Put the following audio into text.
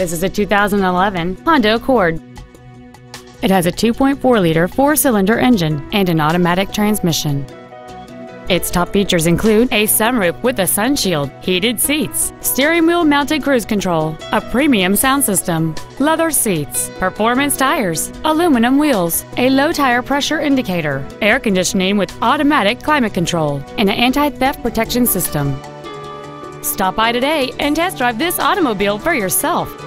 This is a 2011 Honda Accord. It has a 2.4-liter four-cylinder engine and an automatic transmission. Its top features include a sunroof with a sunshield, heated seats, steering wheel mounted cruise control, a premium sound system, leather seats, performance tires, aluminum wheels, a low tire pressure indicator, air conditioning with automatic climate control, and an anti-theft protection system. Stop by today and test drive this automobile for yourself.